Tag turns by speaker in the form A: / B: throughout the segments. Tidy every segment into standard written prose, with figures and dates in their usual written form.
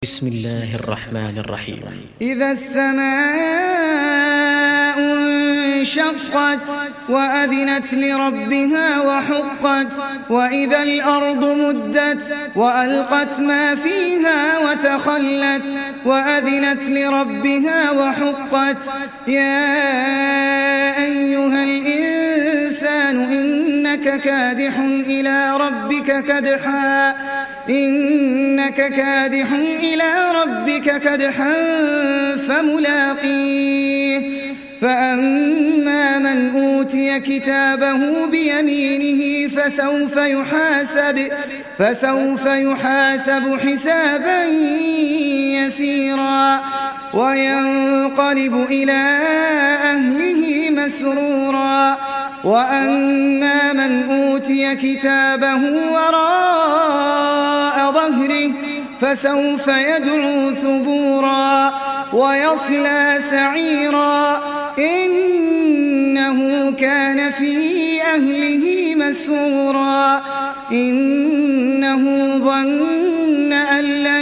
A: بسم الله الرحمن الرحيم.
B: إذا السماء انشقت وأذنت لربها وحقت وإذا الأرض مدت وألقت ما فيها وتخلت وأذنت لربها وحقت يا أيها الإنسان إنك كادح إلى ربك كدحا فملاقيه فأما من أوتي كتابه بيمينه فسوف يحاسب حسابا يسيرا وينقلب إلى أهله مسرورا وأما من أوتي كتابه وراء ظهره فسوف يدعو ثبورا ويصلى سعيرا إنه كان في أهله مسرورا إنه ظن أن لن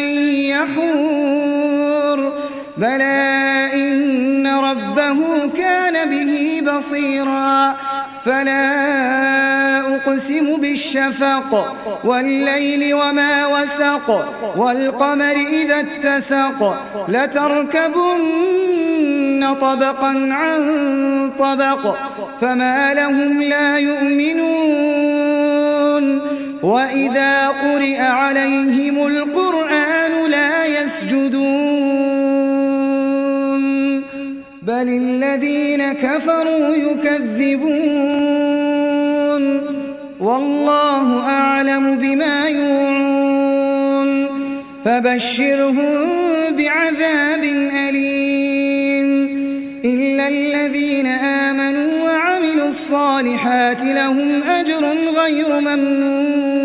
B: يحور بلى إن ربه كان به بصيرا فلا أقسم بالشفق والليل وما وسق والقمر إذا اتسق لتركبن طبقا عن طبق فما لهم لا يؤمنون وإذا قرئ عليهم القرآن لا يسجدون بل الذين كفروا يكذبون والله أعلم بما يوعون فبشرهم بعذاب أليم إلا الذين آمنوا وعملوا الصالحات لهم أجر غير ممنون